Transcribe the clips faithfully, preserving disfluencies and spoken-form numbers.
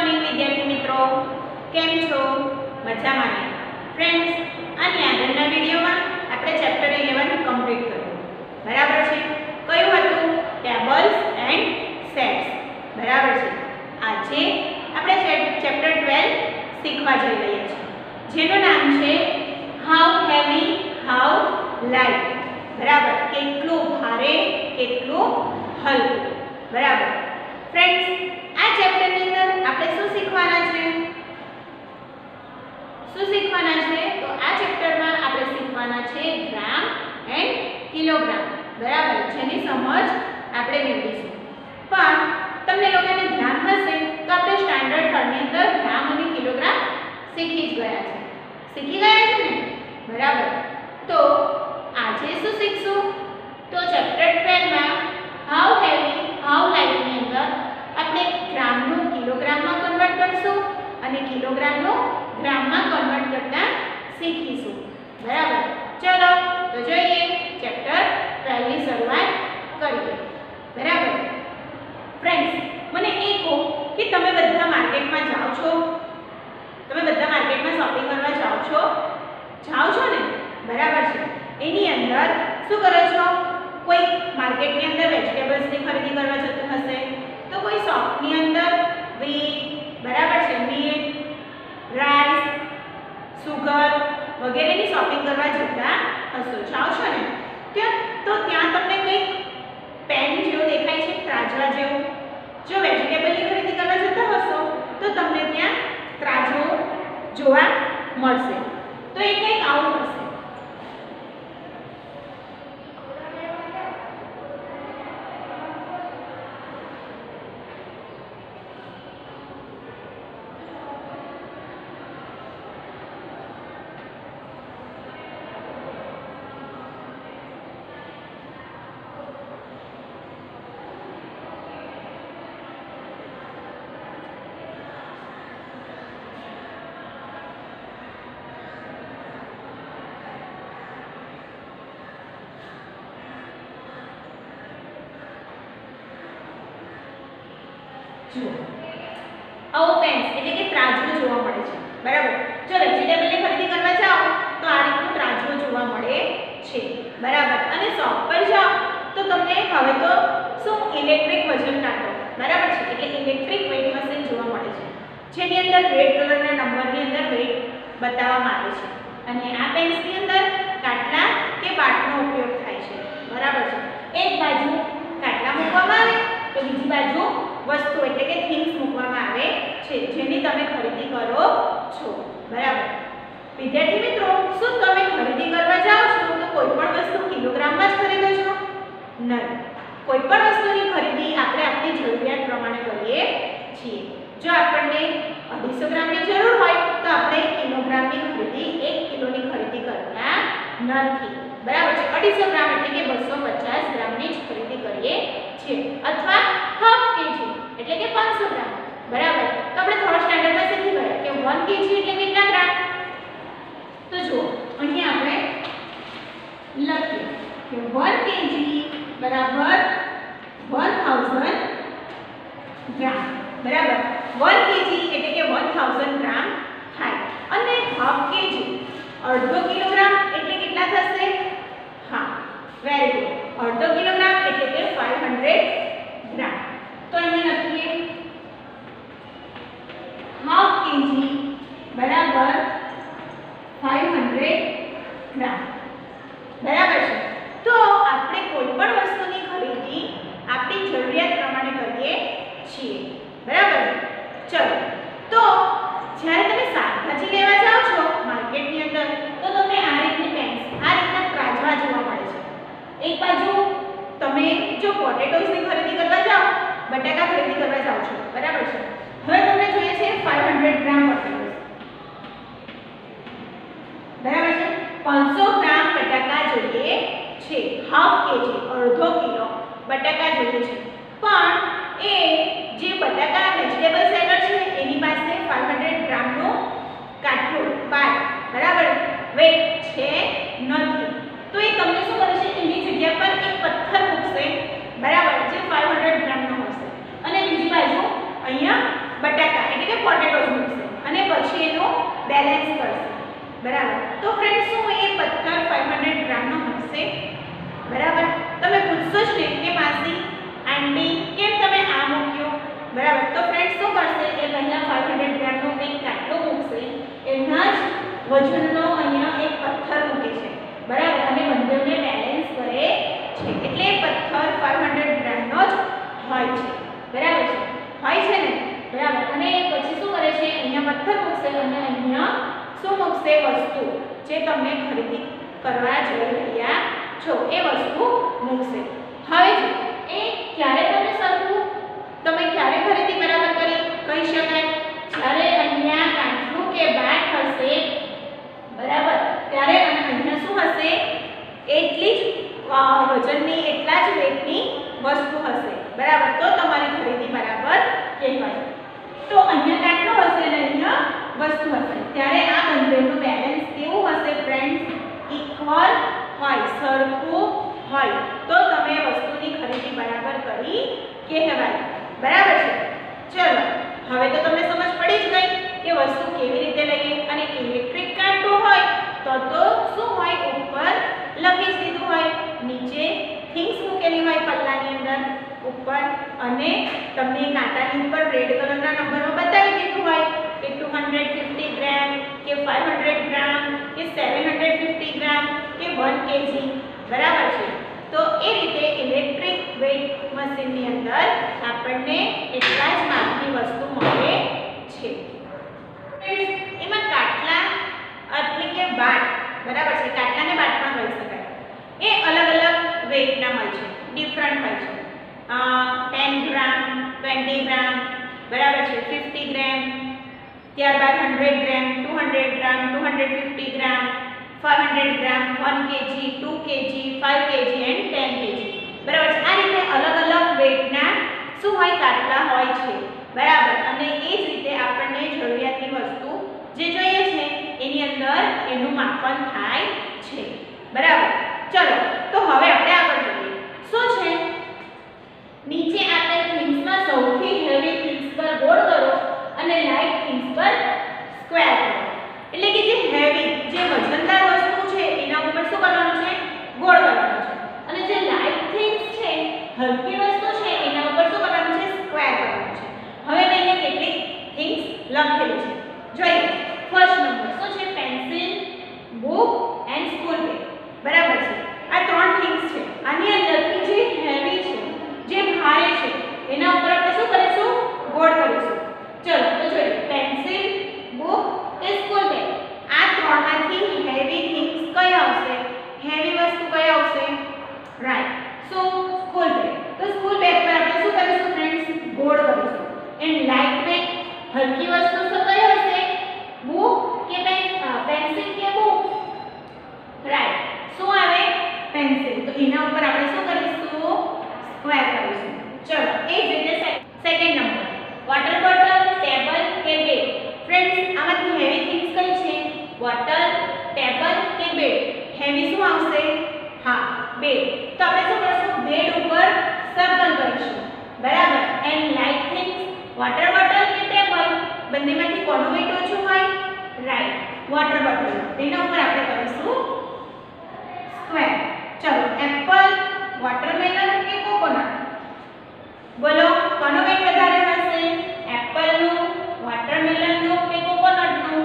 Morning વિદ્યાર્થી મિત્રો, કેમ છો? મજામાં ને? ફ્રેન્ડ્સ, આની આગળના વિડીયોમાં આપણે ચેપ્ટર ઇલેવન કમ્પ્લીટ કર્યું, બરાબર છે? કયું હતું? ટેબલ્સ એન્ડ સેટ્સ, બરાબર છે? આજે આપણે ચેપ્ટર ટ્વેલ્વ શીખવા જઈ રહ્યા છીએ, જેનું નામ છે હાઉ હેવી હાઉ લાઇટ, બરાબર? કેટલું ભારે કેટલું હલકું, બરાબર? ફ્રેન્ડ્સ, આ ચેપ્ટરની અંદર આપણે શું શીખવાના છે? શું શીખવાના છે? તો આ ચેપ્ટરમાં આપણે શીખવાના છે ગ્રામ એન્ડ કિલોગ્રામ, બરાબર? જેની સમજ આપણે મેળવીશું. પણ તમને લોકોને ધ્યાન હશે તો આપણે સ્ટાન્ડર્ડ થર્ડ ની અંદર ગ્રામ અને કિલોગ્રામ શીખી જ ગયા છે. શીખી ગયા છે ને? બરાબર. તો આજે શું શીખશું? તો ચેપ્ટર ટ્વેલ્વ માં હાઉ હેવી હાઉ લાઇટ ની અંદર આપણે ગ્રામનું કિલોગ્રામમાં કન્વર્ટ કરશું અને કિલોગ્રામનું ગ્રામમાં કન્વર્ટ કરતા શીખીશું, બરાબર? ચલો તો જોઈએ, ચેપ્ટર ટ્વેલ્વ ની શરૂઆત કરીએ, બરાબર? ફ્રેન્ડ્સ, મને એ કહો કે તમે બધા માર્કેટમાં જાઓ છો? તમે બધા માર્કેટમાં શોપિંગ કરવા જાઓ છો? જાઓ છો ને? બરાબર છે. એની અંદર શું કરો છો? કોઈ માર્કેટની અંદર વેજીટેબલ્સની ખરીદી કરવા જતું હશે, તો કોઈ શોપની અંદર વીટ, બરાબર છે, મીટ, રાઈસ, સુગર વગેરેની શોપિંગ કરવા જતા હશો, જાઓ છો ને? ત્યાં તો ત્યાં તમને કંઈક પેન જેવું દેખાય છે, ત્રાજવા જેવું. જો વેજીટેબલની ખરીદી કરવા જતા હશો તો તમને ત્યાં ત્રાજવો જોવા મળશે. તો એ કંઈક આવું હશે. આવો પેન્સ એટલે કે ત્રાજવું જોવા મળે છે, બરાબર? જો વેજીટેબલની ખરીદી કરવા જાઓ તો આ રીતનું ત્રાજવું જોવા મળે છે, બરાબર? અને શોપ પર જાઓ તો તમને હવે તો શું ઇલેક્ટ્રિક વજન કાંટો, બરાબર છે, એટલે ઇલેક્ટ્રિક વેઇટ મશીન જોવા મળે છે, જેની અંદર રેડ કલરના નંબરની અંદર વેઇટ બતાવવામાં આવે છે. અને આ પેન્સની અંદર કાટલા કે બાટનો ઉપયોગ થાય છે, બરાબર છે? એક બાજુ કાટલા મૂકવામાં આવે તો બીજી બાજુ વસ્તુ એટલે કે થિંગ્સ મૂકવામાં આવે છે, જેની તમે ખરીદી કરો છો, બરાબર? વિદ્યાર્થી મિત્રો, શું તમે ખરીદી કરવા જાઓ છો તો કોઈ પણ વસ્તુ કિલોગ્રામમાં જ ખરીદો છો? નહીં. કોઈ પણ વસ્તુની ખરીદી આપણે આપણી જરૂરિયાત પ્રમાણે કરીએ છીએ. જો આપણને અઢીસો ગ્રામની જરૂર હોય તો આપણે કિલોગ્રામની ખરીદી એક કિલોની ખરીદી કરતા નથી, બરાબર છે? અઢીસો ગ્રામ એટલે કે બસો પચાસ ગ્રામની જ ખરીદી કરીએ છીએ, અથવા હાફ કેજી એટલે કે પાંચસો ગ્રામ, બરાબર? તો આપણે થર્ડ સ્ટાન્ડર્ડમાં શીખી ગયા કે વન કેજી એટલે કેટલા ગ્રામ? તો જુઓ, અહીં આપણે લખીએ કે વન કેજી બરાબર વન થાઉઝન્ડ ગ્રામ, બરાબર? વન કેજી એટલે કે વન થાઉઝન્ડ ગ્રામ થાય. અને હાફ કેજી અડધો કિલોગ્રામ એટલે કેટલા થશે? હા, વેરી ગુડ. અડધો કિલોગ્રામ એટલે કે પાંચસો ગ્રામ. તો અહીં લખીએ હાફ કેજી બરાબર પાંચસો ગ્રામ, બરાબર છે? તો આપણે કોઈ પણ વસ્તુની ખરીદી આપણી જરૂરિયાત પ્રમાણે કરીએ છીએ, બરાબર? ચલો, તો જ્યારે તમે શાકભાજી લેવા જાઓ છો માર્કેટની અંદર તો તમને આ રીતની પેન્સ, આ રીતના ત્રાજવા જોવા મળે છે. એક બાજુ તમે જો પોટેટોસની ખરીદી કરવા જાઓ, બટાકા ખરીદી કરવા જાઓ છો, બરાબર છે? હવે તમને જોઈએ છે પાંચસો ગ્રામ પોટેટોસ, બરાબર છે? પાંચસો ગ્રામ બટાકા જોઈએ છે, હાફ કેજી અડધો કિલો બટાકા જોઈએ છે. પણ એ જે બટાકા વેજીટેબલ સેલર છે એની પાસે પાંચસો ગ્રામનો કાટલો બાર, બરાબર, વેટ છે નથી. તો એ તમને શું કરશે? એની જગ્યા પર એક પથ્થર મૂકશે, બરાબર, જે પાંચસો ગ્રામનો હશે, અને બીજી બાજુ અહીંયા બટાકા એટલે કે પછી એનો બેલેન્સ કરશે, બરાબર. તો ફ્રેન્ડ્સ શું એ પથ્થર પાંચસો ગ્રામનો હશે? બરાબર. તમે પૂછશો જ ને કે માસી આંટી કેમ તમે આ મૂક્યો, બરાબર. તો ફ્રેન્ડ્સ શું કરશે, એ પહેલા પાંચસો ગ્રામનો કંઈક કાટલો મૂકશે, એના જ વજનનો અહીંયા એક પથ્થર મૂકે છે, બરાબર, અને બંનેને બેલેન્સ કરે છે. એટલે પથ્થર પાંચસો ગ્રામનો જ હોય છે, બરાબર છે, હોય છે ને, બરાબર. અને પછી શું કરે છે, અહીંયા પથ્થર મૂકશે અને અહીંયા શું મૂકશે, વસ્તુ જે તમે ખરીદી કરવા જઈ રહ્યા છો એ વસ્તુ મૂકશે. હવે જો એ ક્યારે તમે સરખું તમે ક્યારે ખરીદી બરાબર કરી કહી શકાય, જ્યારે અહીંયા કાંઠું કે બાટ હશે, બરાબર, ત્યારે અને અહીંયા શું હશે, એટલી જ વજનની એટલા જ વેટની વસ્તુ હશે, બરાબર. તો તમારી ખરીદી બરાબર કહેવાય. તો અહીંયા કાટલો હશે અને અહીંયા વસ્તુ હશે, ત્યારે આ બંનેનું બેલેન્સ કેવું હશે ફ્રેન્ડ્સ, ઇક્વલ હોય, સરખું હોય, તો તમે વસ્તુની ખરીદી બરાબર કરી કહેવાય, બરાબર છે. ચલો હવે તો તમને સમજ પડી જ ગઈ કે વસ્તુ કેવી રીતે લઈએ. અને ઇલેક્ટ્રિક કાંટો હોય તો તો શું હોય, ઉપર લખી જ દીધું હોય, નીચે થિંગ્સ મૂકેલી હોય પલ્લાની અંદર ઉપર, અને તમને કાંટાની ઉપર રેડ કલરના નંબરમાં બતાવી દીધું હોય કે ટુ હંડ્રેડ ફિફ્ટી ગ્રામ કે ફાઇવ હંડ્રેડ ગ્રામ કે સેવન હંડ્રેડ ફિફ્ટી ગ્રામ કે વન કેજી, બરાબર છે. તો એ રીતે ઇલેક્ટ્રિક વેઇટ મશીનની અંદર આપણને એટલા જ માપની વસ્તુ મળે છે. એમાં કાટલા એટલે કે બાટ, બરાબર છે, કાટલાને બાટ પણ કહી શકાય, એ અલગ અલગ વેઇટના હોય છે, ડિફરન્ટ હોય છે. ટેન ગ્રામ, ટ્વેન્ટી ગ્રામ, બરાબર છે, ફિફ્ટી ગ્રામ, ત્યારબાદ hundred gram, two hundred gram, two hundred fifty gram, five hundred gram, one KG, two KG, five KG and ten KG, બરાબર છે. આ રીતે અલગ અલગ વેઇટના શું હોય, કાટલા હોય છે, બરાબર. અને એ જ રીતે આપણને જરૂરિયાતની વસ્તુ જે જોઈએ છે એની અંદર એનું માપન થાય છે, બરાબર. ચલો તો હવે આપણે આગળ જોઈએ. શું છે, નીચે આપેલ થિંગ્સમાં સૌથી હેવી થિંગ્સ પર ગોળ કરો અને લાઇટ થિંગ્સ પર સ્ક્વેર કરો. એટલે કે જે હેવી જે વજનદાર વસ્તુ છે એના ઉપર શું કરવાનું છે, ગોળ કરવાનું છે, અને જે લાઇટ થિંગ્સ છે હલકી વસ્તુ છે એના ઉપર શું કરવાનું છે, સ્ક્વેર કરવાનું છે. હવે મેં અહીંયા કેટલીક થિંગ્સ લખેલી છે, જોઈએ. ફર્સ્ટ નંબર શું છે, pencil, book and school bag, બરાબર છે. આ ત્રણ થિંગ્સ છે. આની અંદરથી જે હેવી છે, જે ભારે છે એના ઉપર આપણે શું કરીશું, ગોળ કરીશું. ચલો તો જોઈએ, પેન્સિલ, બુક કે સ્કૂલ બેગ, આ ત્રણમાંથી હેવી થિંગ્સ કઈ આવશે, હેવી વસ્તુ કઈ આવશે, રાઈટ. સો સ્કૂલ બેગ, તો સ્કૂલ બેગ પર આપણે શું કરીશું ફ્રેન્ડ્સ, ગોળ કરીશું. એન્ડ લાઇટ વેટ હલકી વસ્તુ તો કઈ હશે, બુક કે પેન્સિલ કે બુક, રાઈટ. શું આવે, પેન્સિલ, તો એના ઉપર આપણે શું કરીશું, સ્ક્વેર કરીશું. ચલો એ જ રીતે second number, water bottle, table કે બેડ. ફ્રેન્ડ્સ આમાંથી હેવી થિંગ્સ કઈ છે, બોટલ, ટેબલ કે બેડ. હેવી શું આવશે, હા બેડ. તો આપણે શું કરીશું, બેડ ઉપર સર્કલ કરીશું, બરાબર. And light things, water bottle કે ટેબલ, બંનેમાંથી કોનું વેઇટ ઓછું હોય, રાઈટ, વોટર બોટલ. તેના ઉપર આપણે કરીશું સ્ક્વેર. ચલો એપલ, વોટરમેલન કે કોકોનટ, બોલો કોનો વેઇટ વધારે હશે, એપલનું, વોટરમેલનનું કે કોકોનટનું,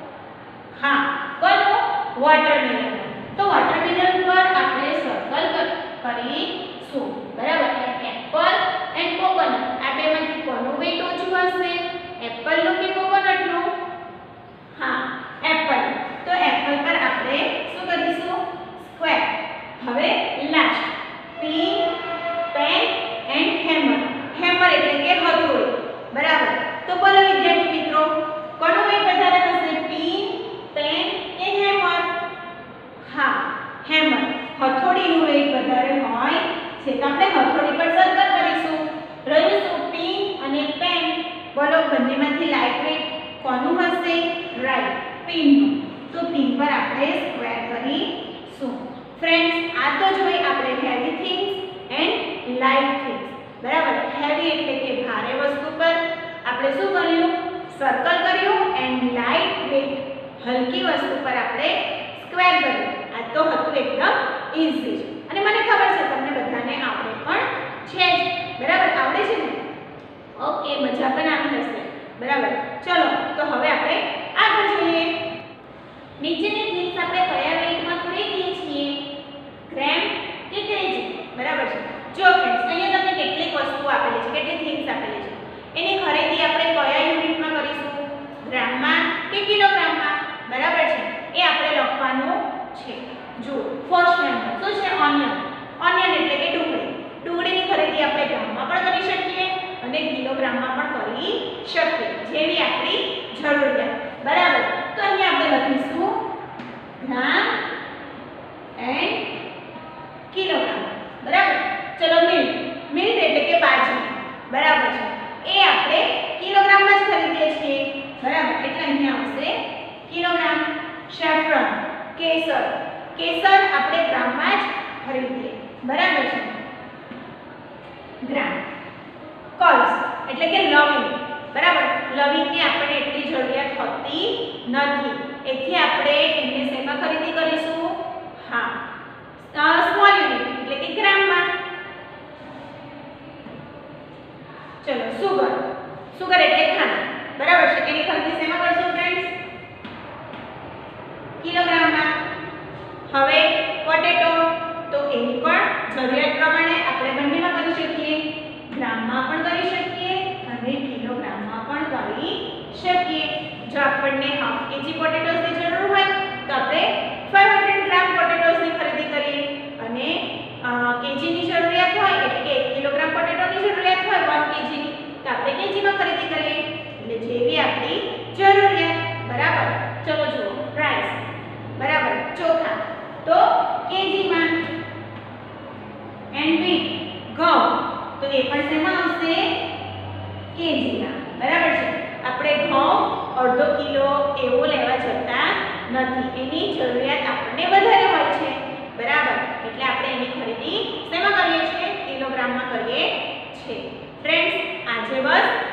હા કોનું, વોટરમેલન. તો વોટરમેલન પર આપણે સર્કલ કરીશું, બરાબર. એપલ એન્ડ કોકોનટ, આ બેમાંથી કોનું વેઇટ ઓછું હશે, એપલનું કે કોકોનટનું, હા એપલ. તો એપલ પર આપણે શું કરીશું, સ્ક્વેર. હવે last, pin, pen and hammer. Hammer એટલે કે હથોડી, બરાબર. તો બોલો વિદ્યાર્થી મિત્રો, કોનું વેઇટ વધારે હશે, પિન, પેન કે હેમર, હા હેમર. હથોડીનું વેઇટ વધારે હોય છે, તો આપણે હથોડી પર સર્કલ કરીશું. રહ્યું શું, પિન અને પેન, બોલો બંનેમાંથી લાઇટ વેઇટ કોનું હશે, રાઈટ, પિનનું. તો પિન પર આપણે સ્ક્વેર કરીશું. ફ્રેન્ડ્સ આ તો જોઈ આપણે heavy things and light things, બરાબર. હેવી એટલે કે ભારે વસ્તુ પર આપણે શું કર્યું, સર્કલ કર્યું એન્ડ લાઇટ વેટ હલકી વસ્તુ પર આપણે સ્ક્વેર કર્યું. આ તો હતું એકદમ ઈઝી અને મને ખબર છે તમને બધાને આવડે પણ છે જ. બરાબર, આવડે છે ને? ઓકે, મજા પણ આવી હશે. બરાબર, ચલો તો હવે આપણે આગળ જોઈએ. નીચેની થિંગ્સ આપણે કયા વેઇટમાં ખરીદીએ છીએ? ગ્રામ કે કેજી? બરાબર છે. જો ફ્રેન્ડ્સ, અહીંયા તમને કેટલીક વસ્તુઓ આપેલી છે, કેટલી થિંગ્સ આપેલી છે. એની ખરીદી આપણે કયા યુનિટમાં કરીશું? ગ્રામમાં કે કિલોગ્રામમાં? બરાબર છે, એ આપણે લખવાનું છે. જો ફર્સ્ટ નંબર શું છે? ઓનિયન. ઓનિયન એટલે કે ડુંગળી. ડુંગળીની ખરીદી આપણે ગ્રામમાં પણ કરી શકીએ અને કિલોગ્રામમાં પણ કરી શકીએ, જેવી આપણી જરૂરિયાત. બરાબર, તો અહીંયા આપણે લખીશું ગ્રામ એન્ડ કિલોગ્રામ. બરાબર, ચલો મિલ્ક. મિલ્ક એટલે કે બાજરી. બરાબર છે, એ આપણે કિલોગ્રામમાં જ ખરીદીએ છીએ. બરાબર, એટલે અહીંયા આવશે કિલોગ્રામ. સેફ્રોન, કેસર. કેસર આપણે ગ્રામમાં જ ખરીદીએ. બરાબર છે, ગ્રામ. કલ્સ એટલે કે લવિંગ. બરાબર, લવિંગની આપણને એટલી જરૂરિયાત હોતી નથી, એથી આપણે એને શેમાં ખરીદી કરીશું? હા, સ્મોલ યુનિટ એટલે કે ગ્રામમાં. ચલો સુગર. સુગર એટલે ખાંડ. બરાબર છે, એની ખરીદી શેમાં કરશું ફ્રેન્ડ્સ? કિલોગ્રામમાં. હવે પોટેટો, તો એની પણ જરૂરિયાત પ્રમાણે આપણે બંનેમાં કરી શકીએ. ગ્રામમાં પણ કરી શકીએ અને કિલોગ્રામમાં પણ કરી શકીએ. જો આપણને હાફ કેજી પોટેટોસની જરૂર હોય તો આપણે પાંચસો ગ્રામ પોટેટોસની ખરીદી કરીએ અને કેજીની જરૂરિયાત હોય એટલે કે એક કિલોગ્રામ પોટેટોની જરૂરિયાત હોય એક કેજીની, તો આપણે કેજીમાં ખરીદી કરીએ. એટલે જેવી આપણી જરૂરિયાત. બરાબર, ચલો જુઓ રાઈસ. બરાબર, ચોખા તો કેજીમાં. એન્ડ વ્હીટ, ઘઉં, તો એ પણ શેમાં આવશે? કેજીમાં. બરાબર છે, આપણે ઘઉં અડધો કિલો એવો લેવા જતા નથી, એની જરૂરિયાત આપણને વધારે હોય છે. બરાબર, એટલે આપણે એની ખરીદી શેમાં કરીએ છીએ? કિલોગ્રામમાં કરીએ છીએ. ફ્રેન્ડ્સ, આજે બસ